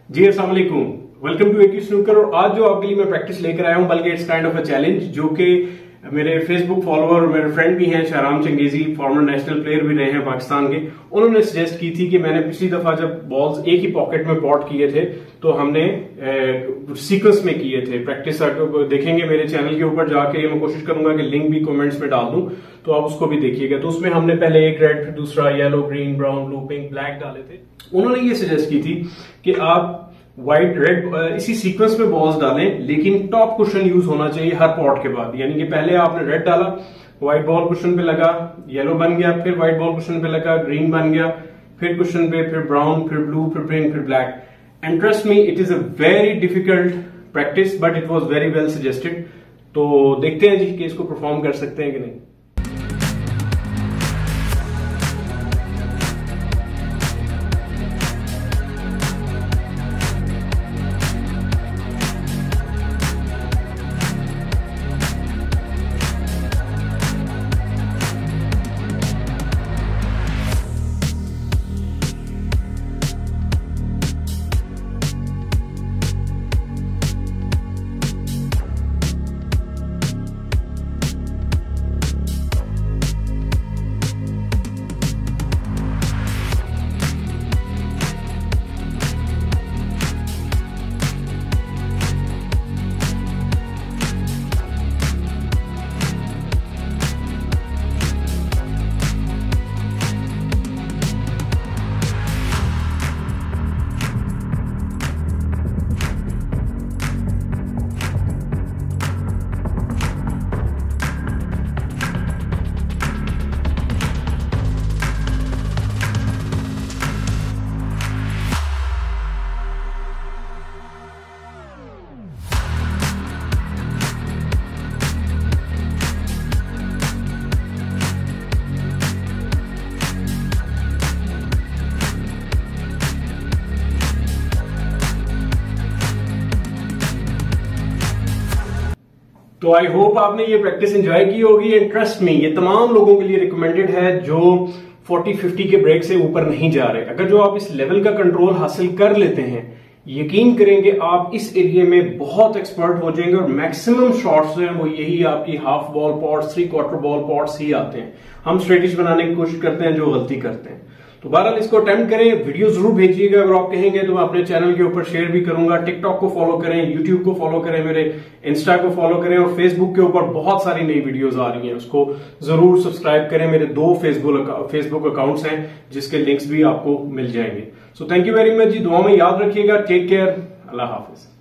जी अस्सलाम वालेकुम, welcome to acute snooker. और आज जो आपके लिए मैं प्रैक्टिस लेकर आया हूं, बल्कि it's kind of a challenge, जो कि मेरे फेसबुक फॉलोअर और मेरे फ्रेंड भी हैं, Shahram Changezi, former national player भी रहे हैं पाकिस्तान के। उन्होंने सजेस्ट की थी कि मैंने पिछली दफा जब बॉल्स एक ही पॉकेट में पॉट किए थे तो हमने सीक्वेंस में किए थे। प्रैक्टिस देखेंगे मेरे चैनल के ऊपर जाके, मैं कोशिश करूंगा कि लिंक भी कमेंट्स में डाल दूं तो आप उसको भी देखिएगा। तो उसमें हमने पहले एक रेड, फिर दूसरा yellow, green, brown, blue, pink, black डाले थे। उन्होंने ये सजेस्ट की थी कि आप व्हाइट, रेड इसी सीक्वेंस में बॉल्स डालें, लेकिन टॉप कुशन यूज होना चाहिए हर पॉट के बाद। यानी कि पहले आपने रेड डाला, व्हाइट बॉल कुशन पे लगा, येलो बन गया, फिर व्हाइट बॉल कुशन पे लगा, ग्रीन बन गया, फिर कुशन पे, फिर ब्राउन, फिर ब्लू, फिर पिंक, फिर black. And trust me, it is a very difficult practice, but it was very well suggested. तो देखते हैं जी कि इसको परफॉर्म कर सकते हैं कि नहीं। तो आई होप आपने ये प्रैक्टिस एंजॉय की होगी। एंड ट्रस्ट मी, ये तमाम लोगों के लिए रिकमेंडेड है जो 40-50 के ब्रेक से ऊपर नहीं जा रहे। अगर जो आप इस लेवल का कंट्रोल हासिल कर लेते हैं, यकीन करेंगे आप इस एरिया में बहुत एक्सपर्ट हो जाएंगे। और मैक्सिमम शॉट्स जो हैं वो यही आपकी half ball pots, 3/4 ball pots ही आते हैं। हम स्ट्रेटेजी बनाने की कोशिश करते हैं जो गलती करते हैं। तो बहरहाल इसको अटेम्प्ट करें, वीडियो जरूर भेजिएगा। अगर आप कहेंगे तो मैं अपने चैनल के ऊपर शेयर भी करूंगा। टिकटॉक को फॉलो करें, यूट्यूब को फॉलो करें, मेरे इंस्टा को फॉलो करें, और फेसबुक के ऊपर बहुत सारी नई वीडियोस आ रही हैं, उसको जरूर सब्सक्राइब करें। मेरे 2 फेसबुक अकाउंट्स हैं जिसके लिंक्स भी आपको मिल जाएंगे। So thank you very much ji, दुआ में याद रखिएगा। टेक केयर, अल्लाह हाफिज।